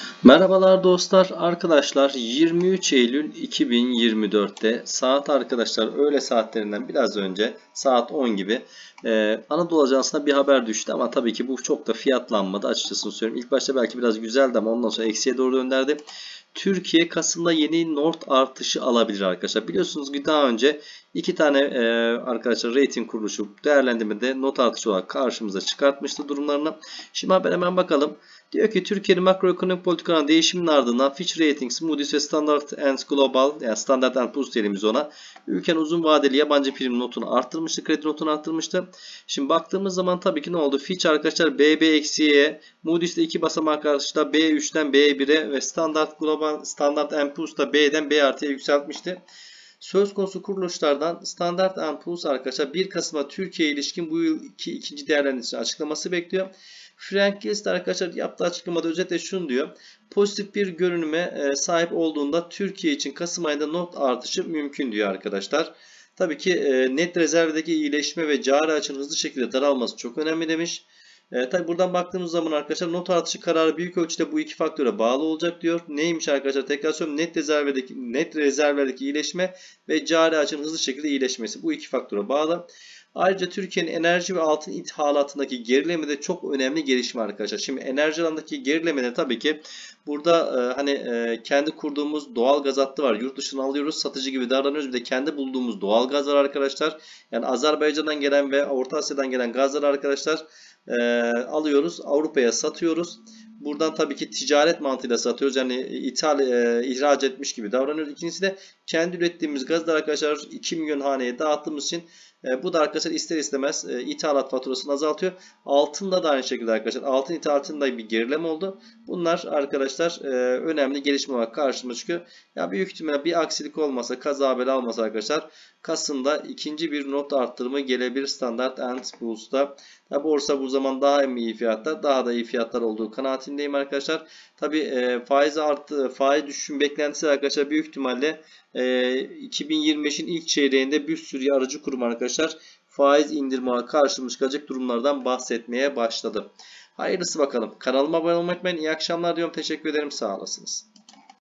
Merhabalar dostlar, arkadaşlar 23 Eylül 2024'te saat arkadaşlar öğle saatlerinden biraz önce saat 10 gibi Anadolu Ajansı'na bir haber düştü ama tabii ki bu çok da fiyatlanmadı açıkçası söyleyeyim. İlk başta belki biraz güzeldi ama ondan sonra eksiye doğru döndürdü. Türkiye Kasım'da yeni Nord artışı alabilir arkadaşlar. Biliyorsunuz ki daha önce iki tane arkadaşlar rating kuruluşu değerlendirmede not artışı olarak karşımıza çıkartmıştı durumlarını. Şimdi haber hemen bakalım. Diyor ki Türkiye'nin makroekonomik politikaların değişiminin ardından Fitch Ratings, Moody's ve Standard & Global yani Standard & Poor's diyelim biz ona ülkenin uzun vadeli yabancı prim notunu arttırmıştı, kredi notunu arttırmıştı. Şimdi baktığımız zaman tabii ki ne oldu? Fitch arkadaşlar BB-'ye, Moody's'te 2 basamak arkadaşlar B3'ten B1'e ve Standard & Poor's da B'den B artıya yükseltmişti. Söz konusu kuruluşlardan Standard & Poor's arkadaşlar 1 Kasım'a Türkiye'ye ilişkin bu yılki ikinci değerlendirmesi açıklaması bekliyor. Frank Gilst arkadaşlar yaptığı açıklamada özetle şunu diyor. Pozitif bir görünüme sahip olduğunda Türkiye için Kasım ayında not artışı mümkün diyor arkadaşlar. Tabii ki net rezervdeki iyileşme ve cari açığın hızlı şekilde daralması çok önemli demiş. Tabii buradan baktığımız zaman arkadaşlar not artışı kararı büyük ölçüde bu iki faktöre bağlı olacak diyor. Neymiş arkadaşlar? Tekrar söylüyorum. Net rezervlerdeki iyileşme ve cari açığın hızlı şekilde iyileşmesi bu iki faktöre bağlı. Ayrıca Türkiye'nin enerji ve altın ithalatındaki gerileme de çok önemli gelişme arkadaşlar. Şimdi enerji alanındaki gerilemede tabii ki burada kendi kurduğumuz doğal gaz hattı var. Yurt dışından alıyoruz, satıcı gibi davranıyoruz. Bir de kendi bulduğumuz doğal gaz var arkadaşlar. Yani Azerbaycan'dan gelen ve Orta Asya'dan gelen gazları arkadaşlar alıyoruz, Avrupa'ya satıyoruz. Buradan tabii ki ticaret mantığıyla satıyoruz. Yani ihraç etmiş gibi davranıyoruz. İkincisi de kendi ürettiğimiz gazlar arkadaşlar 2 milyon haneye dağıttığımız için bu da arkadaşlar ister istemez ithalat faturasını azaltıyor. Altında da aynı şekilde arkadaşlar altın ithalatında bir gerileme oldu. Bunlar arkadaşlar önemli gelişme olarak karşımıza çıkıyor. Ya büyük ihtimalle bir aksilik olmasa, kaza bela olmasa arkadaşlar Kasım'da ikinci bir not arttırımı gelebilir Standard & Poor's'ta. Borsa bu zaman daha iyi fiyatlar, daha da iyi fiyatlar olduğu kanaatindeyim arkadaşlar. Tabi faiz düşüşün beklentisi arkadaşlar büyük ihtimalle 2025'in ilk çeyreğinde bir sürü aracı kurum arkadaşlar faiz indirmeye karşımıza çıkacak durumlardan bahsetmeye başladı. Hayırlısı bakalım. Kanalıma abone olmayı unutmayın. İyi akşamlar diyorum. Teşekkür ederim. Sağ olasınız.